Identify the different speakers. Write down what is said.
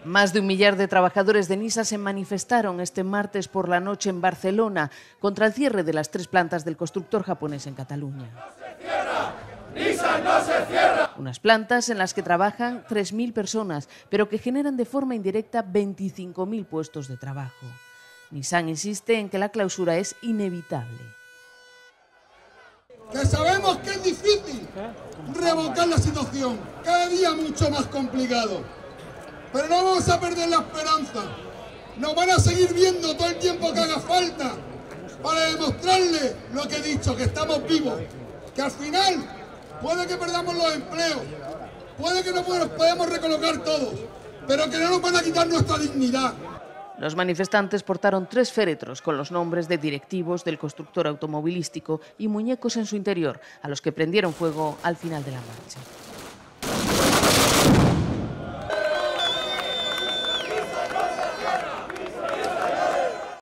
Speaker 1: Más de 1 millar de trabajadores de Nissan se manifestaron este martes por la noche en Barcelona contra el cierre de las 3 plantas del constructor japonés en Cataluña.
Speaker 2: ¡No se cierra! ¡Nissan no se cierra!
Speaker 1: Unas plantas en las que trabajan 3.000 personas, pero que generan de forma indirecta 25.000 puestos de trabajo. Nissan insiste en que la clausura es inevitable.
Speaker 3: Que sabemos que es difícil revocar la situación, cada día mucho más complicado. Pero no vamos a perder la esperanza. Nos van a seguir viendo todo el tiempo que haga falta para demostrarles lo que he dicho, que estamos vivos. Que al final puede que perdamos los empleos, puede que no nos podamos recolocar todos, pero que no nos van a quitar nuestra dignidad.
Speaker 1: Los manifestantes portaron 3 féretros con los nombres de directivos del constructor automovilístico y muñecos en su interior, a los que prendieron fuego al final de la marcha.